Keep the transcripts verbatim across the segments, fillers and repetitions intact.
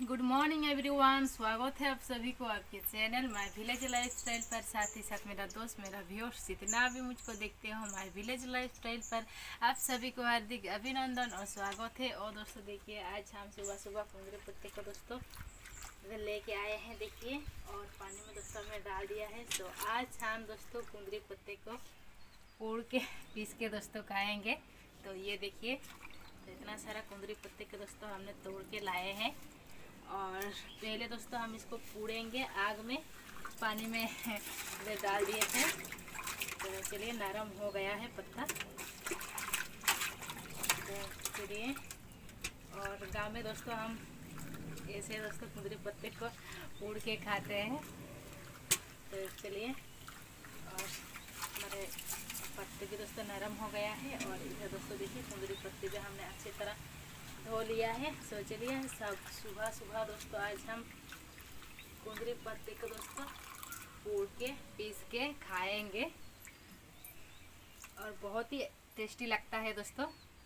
Good morning everyone. स्वागत है आप सभी को आपके चैनल माय विलेज लाइफस्टाइल पर। साथ ही साथ मेरा दोस्त मेरा व्यूअर्स जितना भी मुझको देखते हो माय विलेज लाइफस्टाइल पर, आप सभी को हार्दिक अभिनंदन और स्वागत है। और दोस्तों देखिए, आज हम सुबह सुबह कुंदरी पत्ते को दोस्तों लेके आए हैं, देखिए, और पानी में दोस्तों हमने डाल दिया है। तो आज हम दोस्तों कुंदरी पत्ते को पोड़ के पीस के दोस्तों खाएंगे। तो ये देखिए, तो इतना सारा कुंदरी पत्ते के दोस्तों हमने तोड़ के लाए हैं। और पहले दोस्तों हम इसको पूड़ेंगे आग में, पानी में डाल दिए थे। तो चलिए, नरम हो गया है पत्ता। तो चलिए, और गांव में दोस्तों हम ऐसे दोस्तों कुंदरी पत्ते को पूड़ के खाते हैं। तो चलिए, और हमारे पत्ते भी दोस्तों नरम हो गया है। और इधर दोस्तों देखिए, कुंदरी पत्ते भी हमने अच्छी तरह धो लिया है। सो चलिए, सब सुबह सुबह दोस्तों आज हम कुंदरी पत्ते को दोस्तों पूड़ के पीस के खाएंगे, और बहुत ही टेस्टी लगता है दोस्तों।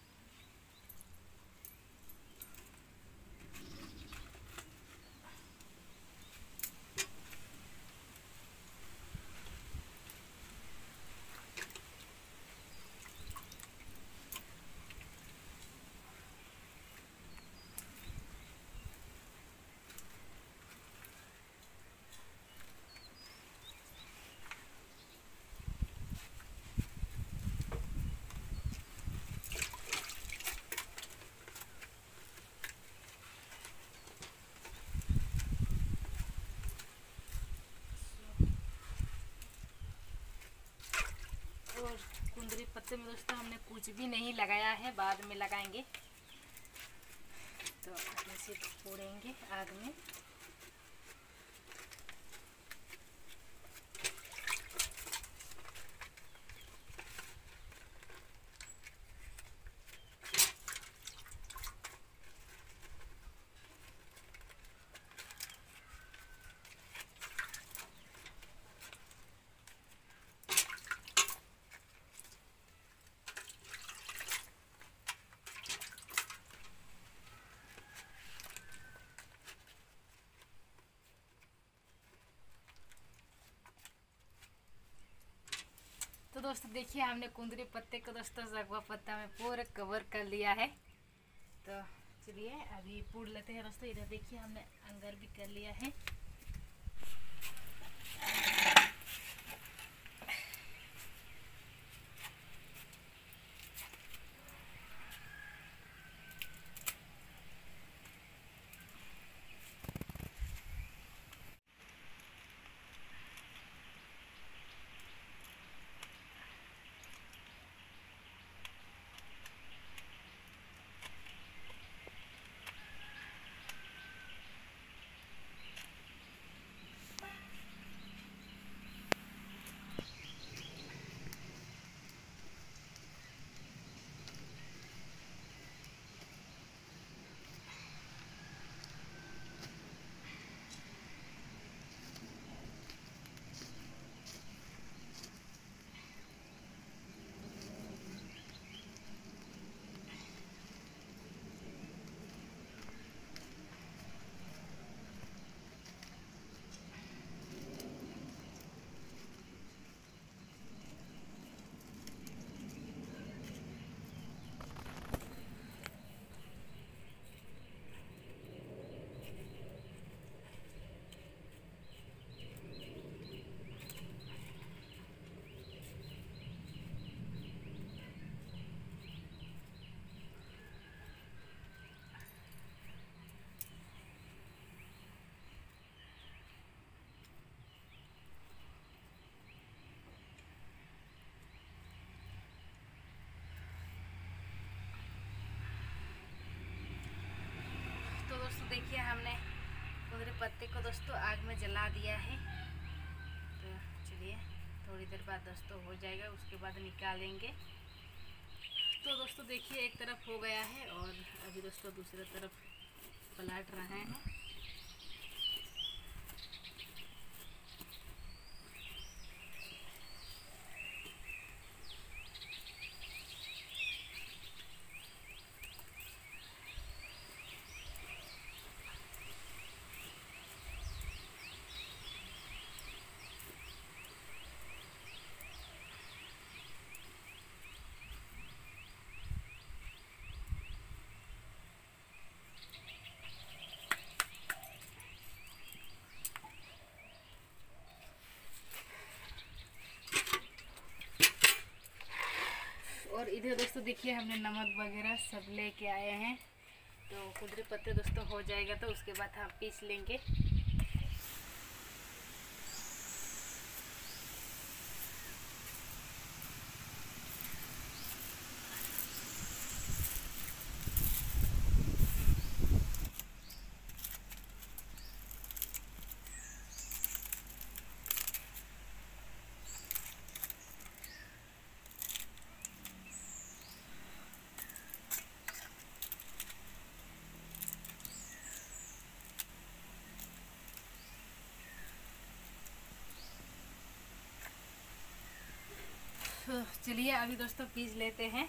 और कुंदरी पत्ते में दोस्तों हमने कुछ भी नहीं लगाया है, बाद में लगाएंगे। तो ऐसे फोड़ेंगे आग में। तो दोस्तों देखिए, हमने कुंदरी पत्ते को दोस्तों सगवा पत्ता में पूरा कवर कर लिया है। तो चलिए अभी पूड़ लेते हैं दोस्तों। इधर देखिए, हमने अंगर भी कर लिया है। तो दोस्तों देखिए, हमने कुंदरी पत्ते को दोस्तों आग में जला दिया है। तो चलिए, थोड़ी देर बाद दोस्तों हो जाएगा, उसके बाद निकालेंगे। तो दोस्तों देखिए, एक तरफ हो गया है और अभी दोस्तों दूसरी तरफ पलट रहे हैं। और इधर दोस्तों देखिए हमने नमक वगैरह सब लेके आए हैं। तो कुंदरू पत्ते दोस्तों हो जाएगा तो उसके बाद हम पीस लेंगे। चलिए अभी दोस्तों पीस लेते हैं।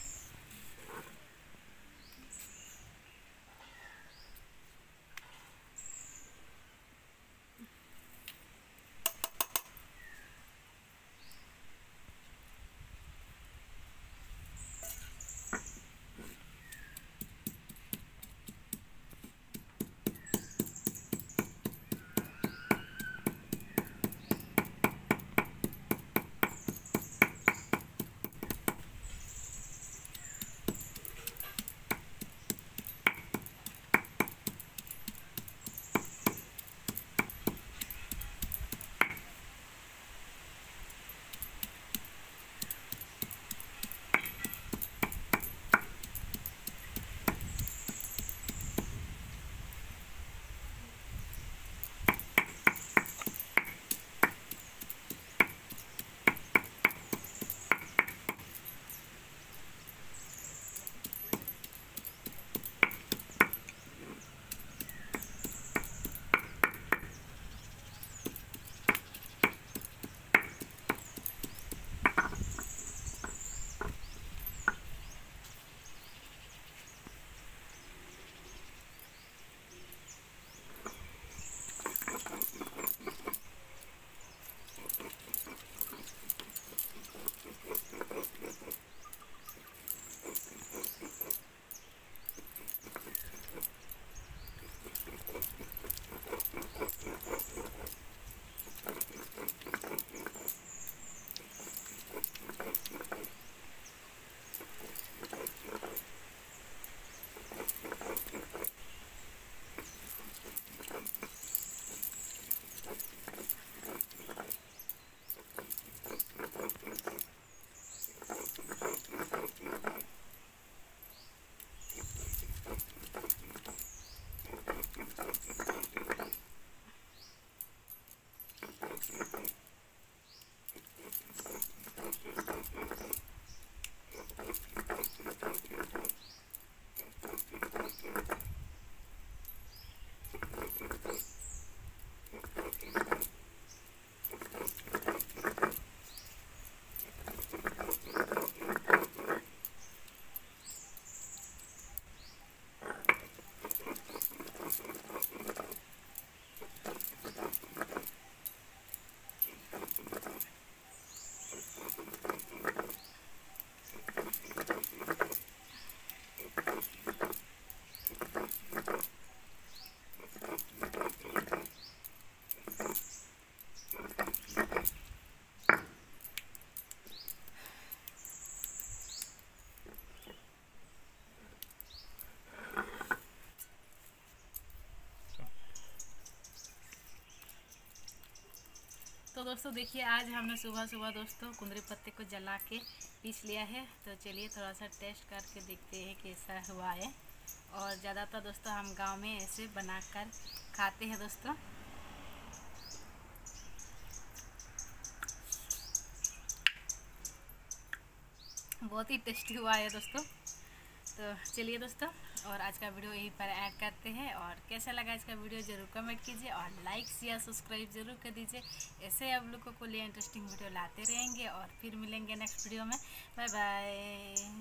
तो दोस्तों देखिए आज हमने सुबह सुबह दोस्तों कुंदरू पत्ते को जला के पीस लिया है। तो चलिए थोड़ा सा टेस्ट करके देखते हैं कैसा हुआ है। और ज़्यादातर दोस्तों हम गांव में ऐसे बनाकर खाते हैं दोस्तों। बहुत ही टेस्टी हुआ है दोस्तों। तो चलिए दोस्तों और आज का वीडियो यहीं पर ऐड करते हैं। और कैसा लगा इसका वीडियो ज़रूर कमेंट कीजिए और लाइक शेयर सब्सक्राइब जरूर कर दीजिए। ऐसे आप लोगों को लिए इंटरेस्टिंग वीडियो लाते रहेंगे और फिर मिलेंगे नेक्स्ट वीडियो में। Bye bye.